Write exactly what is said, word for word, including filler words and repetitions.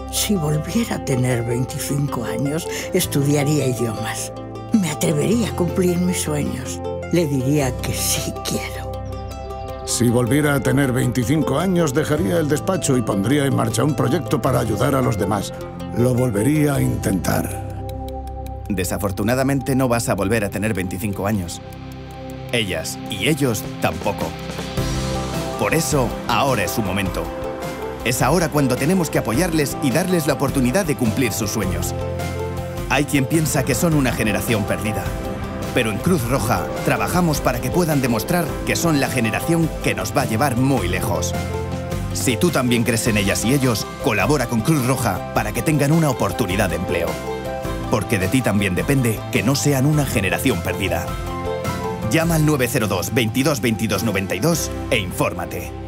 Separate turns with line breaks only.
Si volviera a tener veinticinco años, estudiaría idiomas. Me atrevería a cumplir mis sueños. Le diría que sí quiero.
Si volviera a tener veinticinco años, dejaría el despacho y pondría en marcha un proyecto para ayudar a los demás. Lo volvería a intentar.
Desafortunadamente no vas a volver a tener veinticinco años. Ellas y ellos tampoco. Por eso, ahora es su momento. Es ahora cuando tenemos que apoyarles y darles la oportunidad de cumplir sus sueños. Hay quien piensa que son una generación perdida. Pero en Cruz Roja trabajamos para que puedan demostrar que son la generación que nos va a llevar muy lejos. Si tú también crees en ellas y ellos, colabora con Cruz Roja para que tengan una oportunidad de empleo. Porque de ti también depende que no sean una generación perdida. Llama al nueve cero dos, veintidós, veintidós, noventa y dos e infórmate.